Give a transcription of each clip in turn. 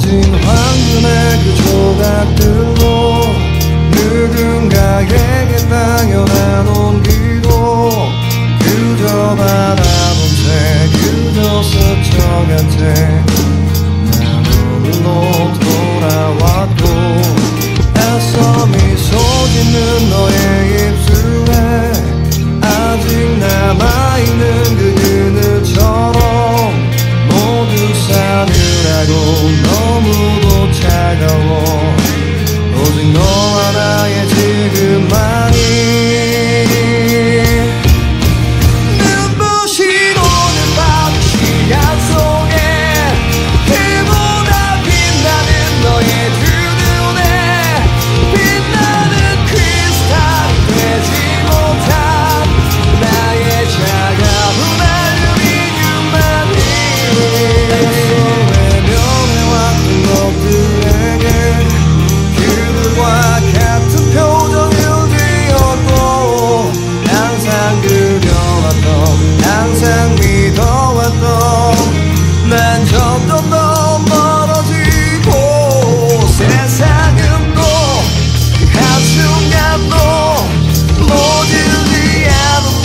떨어진 황금의 그 조각들로 누군가에게 당연한 온기도 그저 바라본 채 그저 스쳐간 채 난 오늘로 돌아왔고 애써 미소 짓는 너의 입술에 아직 남아있는 그 그늘처럼 모두 사느라고 너무도 차가워 오직 너와 나의 지금만이 눈부신 오늘 밤 시간 속에 그보다 빛나는 너의 두 눈에 빛나는 크리스탈이 되지 못한 나의 차가운 알루미늄만이 애써 외면해왔던 것들에게 그들과 같은 표정을 지었고 항상 그려왔던 항상 믿어왔던 난 점점 더 멀어지고 세상은 또 한순간도 모질지 않은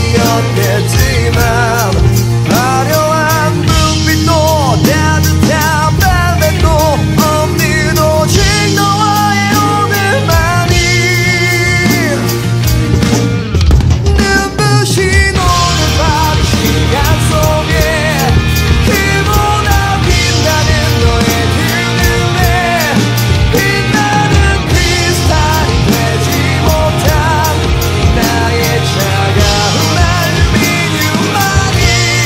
날이었겠지만 화려한 눈빛도 따뜻한 발베도 없는 오직 너와의 오늘만이 눈부신 오늘 밤 시간 속에 그보다 빛나는 너의 두 눈에 빛나는 크리스탈이 되지 못한 나의 차가운 알루미늄만이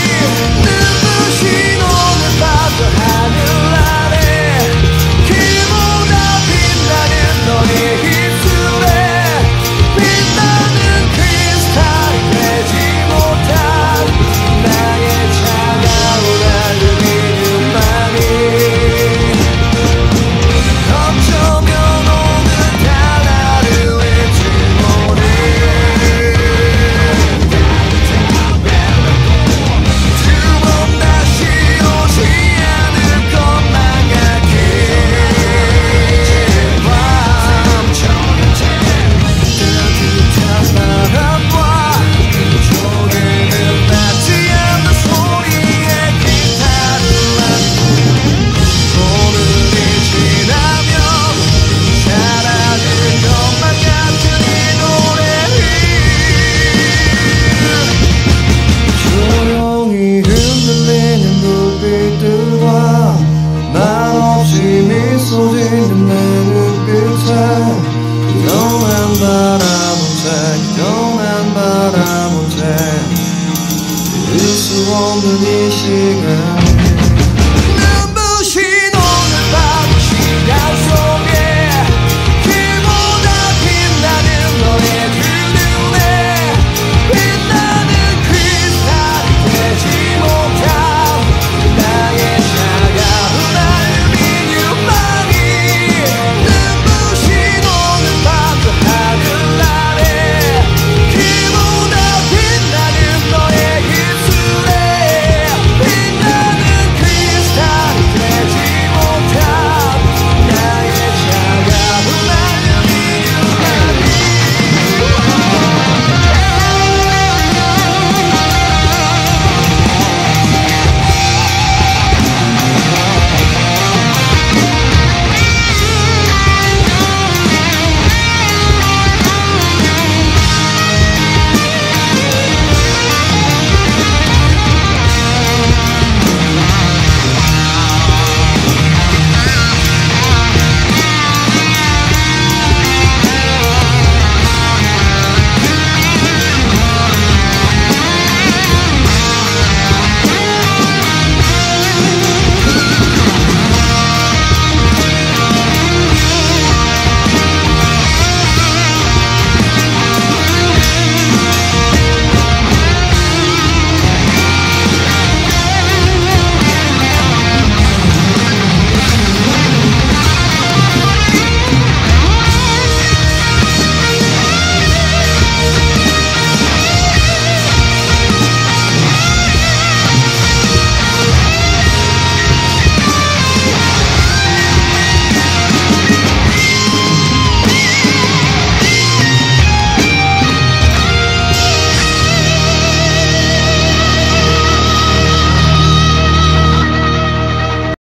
눈부신 오늘 밤 저 하늘 아래 그보다 빛나는 너의 입술에 빛나는 크리스탈이 되지 못한 나의 차가운 알루미늄만이 어쩌면 오늘 다 나를 잊지 못해 두 번 다시 오지 않을 것만 같기에 따뜻한 바람과 조개는 닿지 않는 소리에 기타를 안고 오늘이 지나면 사라질 것만 같은 이 노래를 조용히 흔들리는 눈빛들과 말없이 미소 짓는 내 눈빛에 그동안 바라본 채 잊을 수 없는 이 시간